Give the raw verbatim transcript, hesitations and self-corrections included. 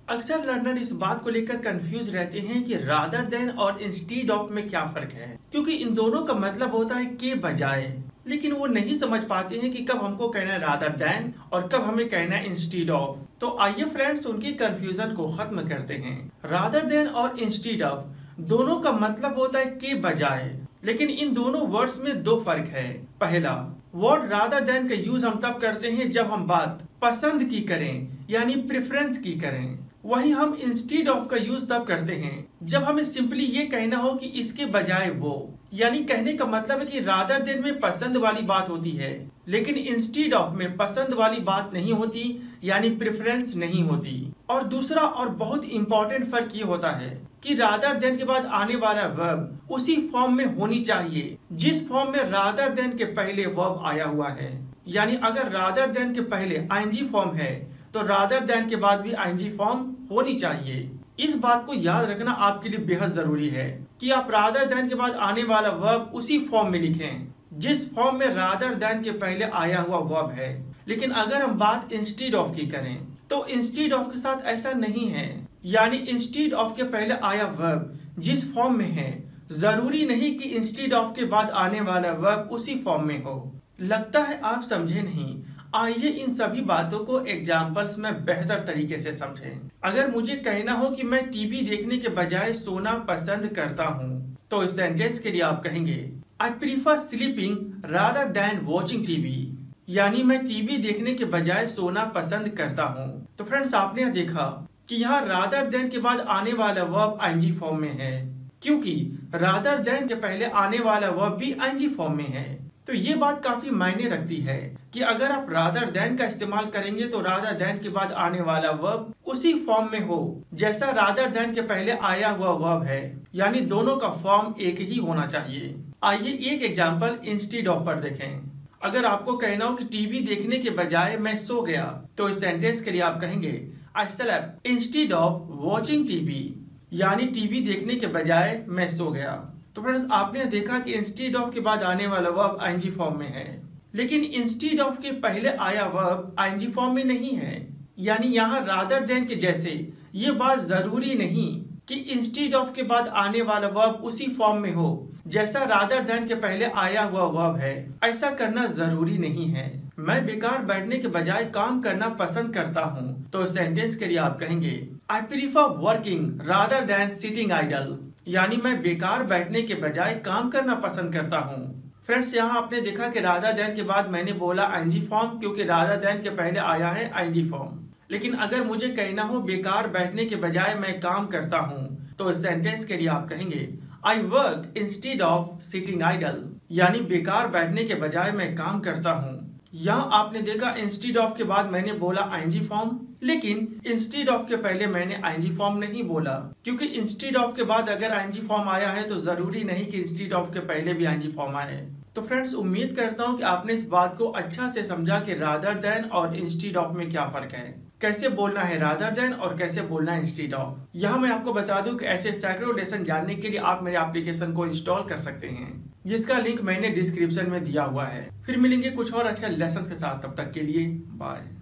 अक्सर लर्नर इस बात को लेकर कंफ्यूज रहते हैं कि रादर देन और इंस्टीड ऑफ में क्या फर्क है, क्योंकि इन दोनों का मतलब होता है के बजाय। लेकिन वो नहीं समझ पाते हैं कि कब हमको कहना है रादर देन और कब हमें कहना है इंस्टीड ऑफ। तो आइए फ्रेंड्स उनकी कंफ्यूजन को खत्म करते हैं। रादर देन और इंस्टीड ऑफ दोनों का मतलब होता है के बजाय, लेकिन इन दोनों वर्ड्स में दो फर्क है। पहला, वर्ड रादर देन का यूज हम तब करते हैं जब हम बात पसंद की करें यानी प्रेफरेंस की करें। वहीं हम इंस्टीड ऑफ का यूज तब करते हैं जब हमें सिंपली ये कहना हो कि इसके बजाय वो, यानी कहने का मतलब है कि रादर देन में पसंद वाली बात होती है लेकिन इंस्टीड ऑफ में पसंद वाली बात नहीं होती, यानी प्रेफरेंस नहीं होती। और दूसरा और बहुत इंपॉर्टेंट फर्क ये होता है कि रादर देन के बाद आने वाला वर्ब उसी फॉर्म में होनी चाहिए जिस फॉर्म में रादर देन के पहले वर्ब आया हुआ है। यानी अगर रादर देन के पहले आईएनजी फॉर्म है तो रादर देन के बाद भी आईएनजी फॉर्म होनी चाहिए। इस बात को याद रखना आपके लिए बेहद जरूरी है कि आप रादर देन के बाद आने वाला वर्ब उसी फॉर्म में लिखें जिस फॉर्म में रादर देन के पहले आया हुआ वर्ब है। लेकिन अगर हम बात इंस्टीड ऑफ की करें तो इंस्टीड ऑफ के साथ ऐसा नहीं है। यानी इंस्टीड ऑफ के पहले आया वर्ब जिस फॉर्म में है, जरूरी नहीं कि इंस्टीड ऑफ के बाद आने वाला वर्ब उसी फॉर्म में हो। लगता है आप समझे नहीं। आइए इन सभी बातों को एग्जाम्पल्स में बेहतर तरीके से समझें। अगर मुझे कहना हो कि मैं टीवी देखने के बजाय सोना पसंद करता हूँ, तो इस सेंटेंस के लिए आप कहेंगे I prefer sleeping rather than watching TV. यानी मैं टीवी देखने के बजाय सोना पसंद करता हूँ। तो फ्रेंड्स आपने यह देखा कि यहाँ रादर देन के बाद आने वाला वर्ब आईएनजी फॉर्म में है, क्योंकि रादर देन के पहले आने वाला वर्ब भी आईएनजी फॉर्म में है। तो ये बात काफी मायने रखती है कि अगर आप रादर देन का इस्तेमाल करेंगे तो रादर देन के बाद आने वाला वर्ब उसी फॉर्म में हो जैसा रादर देन के पहले आया हुआ वर्ब है, यानी दोनों का फॉर्म एक ही होना चाहिए। आइए एक एग्जांपल इंस्टीड ऑफ पर देखें। अगर आपको कहना हो कि टीवी देखने के बजाय मैं सो गया, तो इस सेंटेंस के लिए आप कहेंगे I slept instead of watching TV. यानी टीवी देखने के बजाय मैं सो गया। तो फ्रेंड्स आपने देखा कि इंस्टीड ऑफ के बाद आने वाला वर्ब आईएनजी फॉर्म में है, लेकिन इंस्टीड ऑफ के पहले आया वर्ब आईएनजी फॉर्म में नहीं है। यानी यहाँ रादर देन के जैसे ये बात जरूरी नहीं कि इंस्टीड ऑफ के बाद आने वाला वर्ब उसी फॉर्म में हो जैसा रादर देन के पहले आया हुआ वर्ब है। ऐसा करना जरूरी नहीं है। मैं बेकार बैठने के बजाय काम करना पसंद करता हूँ, तो सेंटेंस के लिए आप कहेंगे I prefer working rather than sitting idle. यानी मैं बेकार बैठने के बजाय काम करना पसंद करता हूँ। फ्रेंड्स यहाँ आपने देखा कि रादर देन के बाद मैंने बोला आईएनजी फॉर्म, क्योंकि रादर देन के पहले आया है आईएनजी फॉर्म। लेकिन अगर मुझे कहना हो बेकार बैठने के बजाय मैं काम करता हूँ, तो इस सेंटेंस के लिए आप कहेंगे I work instead of sitting idle. यानी बेकार बैठने के बजाय मैं काम करता हूँ। यहाँ आपने देखा इंस्टीड ऑफ के बाद मैंने बोला आईएनजी फॉर्म, लेकिन इंस्टीड ऑफ के पहले मैंने आईएनजी फॉर्म नहीं बोला, क्योंकि इंस्टीड ऑफ के बाद अगर आईएनजी फॉर्म आया है तो जरूरी नहीं कि इंस्टीड ऑफ के पहले भी आईएनजी फॉर्म आए। तो फ्रेंड्स उम्मीद करता हूँ कि आपने इस बात को अच्छा से समझा कि रादर देन और इंस्टीड ऑफ में क्या फर्क है, कैसे बोलना है रादर देन और कैसे बोलना है इंस्टीड ऑफ। यहाँ मैं आपको बता दूं कि ऐसे सैकड़ों लेसन जानने के लिए आप मेरे एप्लीकेशन को इंस्टॉल कर सकते हैं, जिसका लिंक मैंने डिस्क्रिप्शन में दिया हुआ है। फिर मिलेंगे कुछ और अच्छे लेसन के साथ, तब तक के लिए बाय।